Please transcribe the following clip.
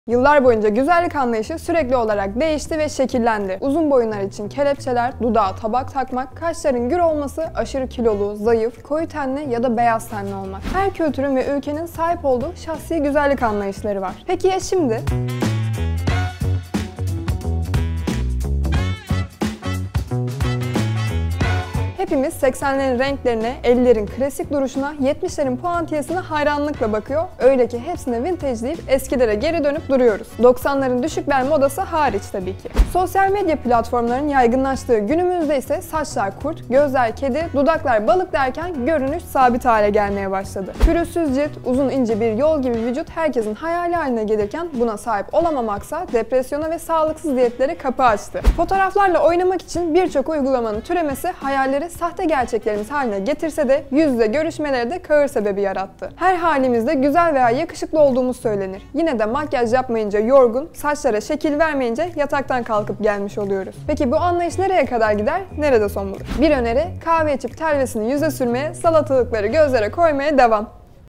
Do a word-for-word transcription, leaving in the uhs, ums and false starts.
Yıllar boyunca güzellik anlayışı sürekli olarak değişti ve şekillendi. Uzun boyunlar için kelepçeler, dudağa tabak takmak, kaşların gür olması, aşırı kilolu, zayıf, koyu tenli ya da beyaz tenli olmak. Her kültürün ve ülkenin sahip olduğu şahsi güzellik anlayışları var. Peki ya şimdi? Hepimiz seksenlerin renklerine, ellilerin klasik duruşuna, yetmişlerin puantiyesine hayranlıkla bakıyor. Öyle ki hepsine vintage deyip eskilere geri dönüp duruyoruz. doksanların düşük bel modası hariç tabii ki. Sosyal medya platformlarının yaygınlaştığı günümüzde ise saçlar kurt, gözler kedi, dudaklar balık derken görünüş sabit hale gelmeye başladı. Pürüzsüz cilt, uzun ince bir yol gibi vücut herkesin hayali haline gelirken buna sahip olamamaksa depresyona ve sağlıksız diyetlere kapı açtı. Fotoğraflarla oynamak için birçok uygulamanın türemesi hayalleri sahte gerçeklerimiz haline getirse de yüz yüze görüşmeleri de kahır sebebi yarattı. Her halimizde güzel veya yakışıklı olduğumuz söylenir. Yine de makyaj yapmayınca yorgun, saçlara şekil vermeyince yataktan kalkıp gelmiş oluyoruz. Peki bu anlayış nereye kadar gider, nerede son bulur? Bir öneri, kahve içip telvesini yüze sürmeye, salatalıkları gözlere koymaya devam.